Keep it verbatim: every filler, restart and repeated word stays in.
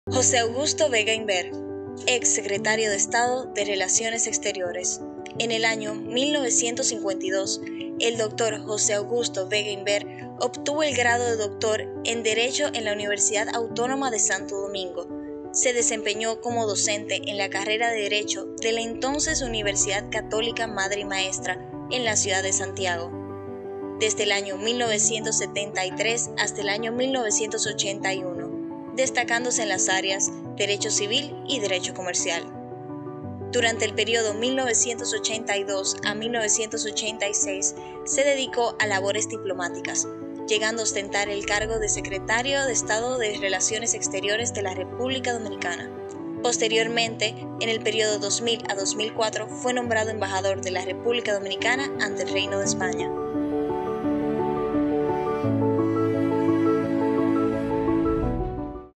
José Augusto Vega Inver, ex secretario de Estado de Relaciones Exteriores. En el año mil novecientos cincuenta y dos, el doctor José Augusto Vega Inver obtuvo el grado de doctor en Derecho en la Universidad Autónoma de Santo Domingo. Se desempeñó como docente en la carrera de Derecho de la entonces Universidad Católica Madre y Maestra en la ciudad de Santiago, desde el año mil novecientos setenta y tres hasta el año mil novecientos ochenta y uno, destacándose en las áreas Derecho Civil y Derecho Comercial. Durante el periodo mil novecientos ochenta y dos a mil novecientos ochenta y seis se dedicó a labores diplomáticas, llegando a ostentar el cargo de Secretario de Estado de Relaciones Exteriores de la República Dominicana. Posteriormente, en el periodo dos mil a dos mil cuatro, fue nombrado embajador de la República Dominicana ante el Reino de España.